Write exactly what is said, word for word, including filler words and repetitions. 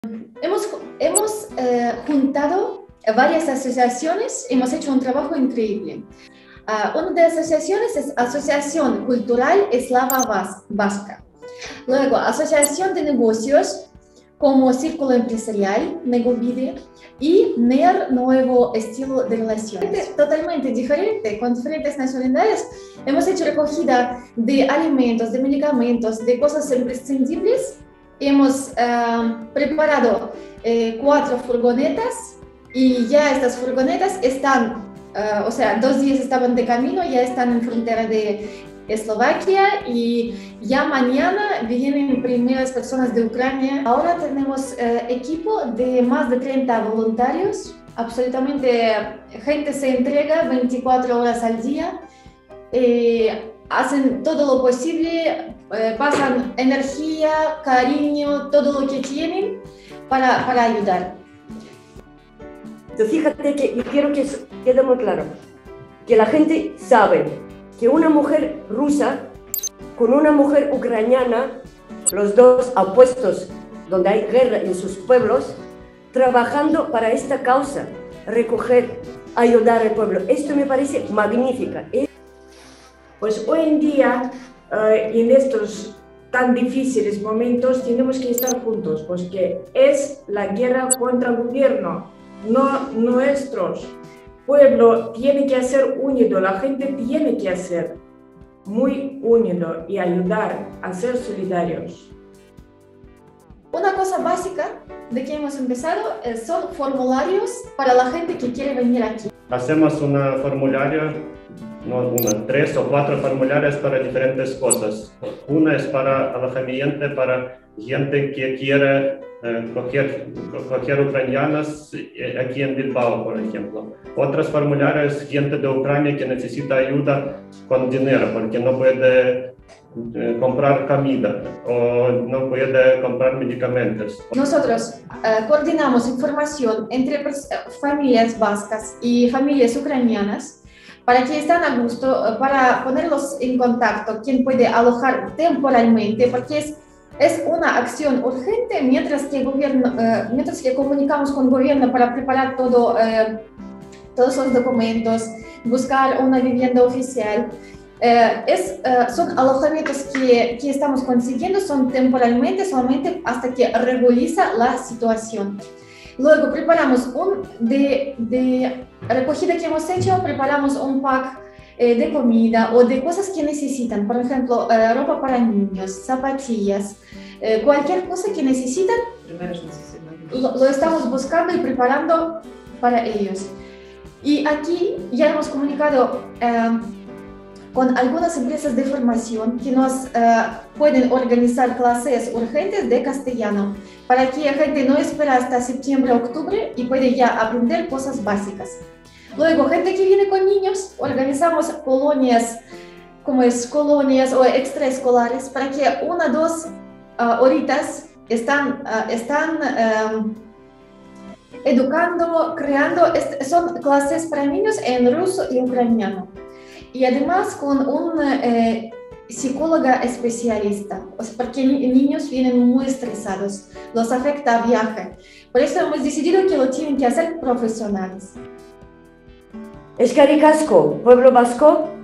Hemos, hemos eh, juntado varias asociaciones, hemos hecho un trabajo increíble. Uh, una de las asociaciones es Asociación Cultural Eslava Vas Vasca. Luego, Asociación de Negocios como Círculo Empresarial, Negovide, y N E R, Nuevo Estilo de Relaciones. Totalmente diferente, con diferentes nacionalidades. Hemos hecho recogida de alimentos, de medicamentos, de cosas imprescindibles. Hemos uh, preparado eh, cuatro furgonetas y ya estas furgonetas están, uh, o sea, dos días estaban de camino, ya están en frontera de Eslovaquia y ya mañana vienen primeras personas de Ucrania. Ahora tenemos eh, equipo de más de treinta voluntarios, absolutamente gente se entrega veinticuatro horas al día, eh, hacen todo lo posible, eh, pasan energía, cariño, todo lo que tienen para, para ayudar. Entonces, fíjate que y quiero que quede muy claro, que la gente sabe que una mujer rusa con una mujer ucraniana, los dos opuestos donde hay guerra en sus pueblos, trabajando para esta causa, recoger, ayudar al pueblo. Esto me parece magnífica. Pues hoy en día, uh, y en estos tan difíciles momentos, tenemos que estar juntos, porque es la guerra contra el gobierno, no nuestros. Pueblo tiene que ser unido, la gente tiene que ser muy unido y ayudar a ser solidarios. Una cosa básica de que hemos empezado son formularios para la gente que quiere venir aquí. Hacemos un formulario, no, una, tres o cuatro formularios para diferentes cosas. Una es para alojamiento, para gente que quiere eh, coger, coger ucranianas aquí en Bilbao, por ejemplo. Otros formularios, gente de Ucrania que necesita ayuda con dinero porque no puede eh, comprar comida o no puede comprar medicamentos. Nosotros eh, coordinamos información entre familias vascas y familias ucranianas para que estén a gusto, para ponerlos en contacto, quién puede alojar temporalmente, porque es, es una acción urgente mientras que, gobierno, eh, mientras que comunicamos con el gobierno para preparar todo, eh, todos los documentos, buscar una vivienda oficial. Eh, es, eh, son alojamientos que, que estamos consiguiendo, son temporalmente, solamente hasta que regulariza la situación. Luego preparamos un de, de recogida que hemos hecho, preparamos un pack eh, de comida o de cosas que necesitan, por ejemplo, eh, ropa para niños, zapatillas, eh, cualquier cosa que necesitan, lo, lo estamos buscando y preparando para ellos. Y aquí ya hemos comunicado eh, con algunas empresas de formación que nos uh, pueden organizar clases urgentes de castellano para que la gente no espere hasta septiembre o octubre y puede ya aprender cosas básicas. Luego, gente que viene con niños, organizamos colonias, como es colonias o extraescolares, para que una o dos uh, horitas están, uh, están um, educando, creando, son clases para niños en ruso y ucraniano. Y además con una eh, psicóloga especialista, porque niños vienen muy estresados, los afecta el viaje. Por eso hemos decidido que lo tienen que hacer profesionales. Eskerrik asko, pueblo vasco.